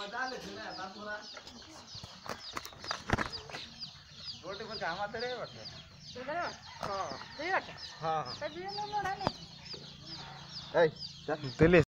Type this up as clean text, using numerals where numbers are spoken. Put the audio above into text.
रोटी पर काम आते रहे बटे हां हां तो दिए ना मोड़ा नहीं ए चल